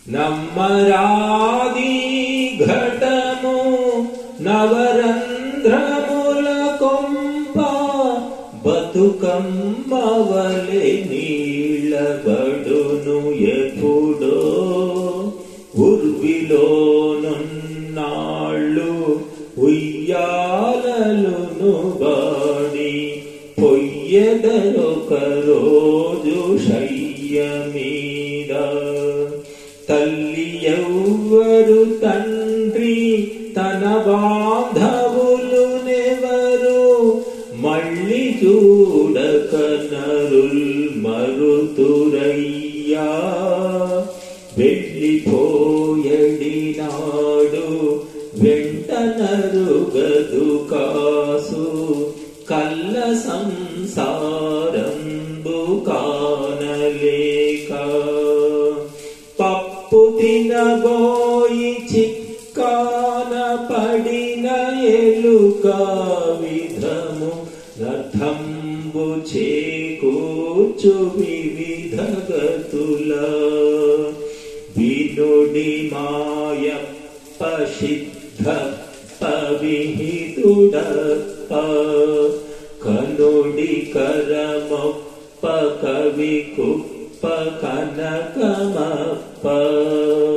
నమ్మరాది ఘటము నవరంధ్రముల కొంప బతుకమ్మవలె నీళ్ళబడును ఎప్పుడో ఉర్విలోనున్నాళ్ళు ఉయ్యాలలును బాడి పొయ్యెదరొక రోజు శయ్య మీద తల్లి ఎవ్వరు తండ్రి తన బాంధవులు నెవరు మళ్ళీ చూడక నరుల్ మరుతురయ్యా వెళ్ళిపోయడినాడు వెంట నరుగదు కాసు కల్ల సంసారంబు కానలేక పప్పు తినబోయి చిక్కాన పడిన ఎలుక విధము రథంబు చేకూర్చు వివిధ గతుల వినుడి మాయప్ప సిద్ధప్ప విహితుడప్ప కనుడి కరమొప్ప కవి కుప్ప కనకమప్ప